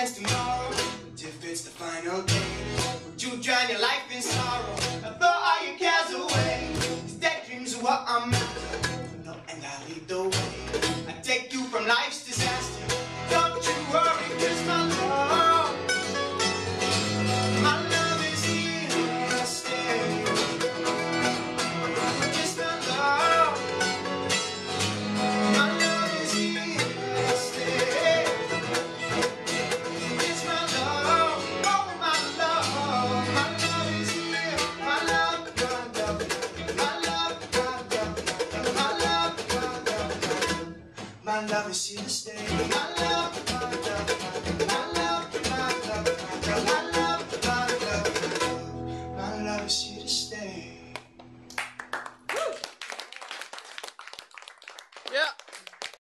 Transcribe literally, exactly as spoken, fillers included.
against tomorrow? What if it's the final day? Would you drown your life in sorrow and throw all your cares away? These daydreams are what I'm after, no, and I lead the way. I take you from life's disaster. Don't you worry, 'cause my love, my love is here to stay. Just my love, my love is here to stay. It's my love, oh my love, my love is here. My love, my love, my love, my love, my love, my love, my love is here to stay.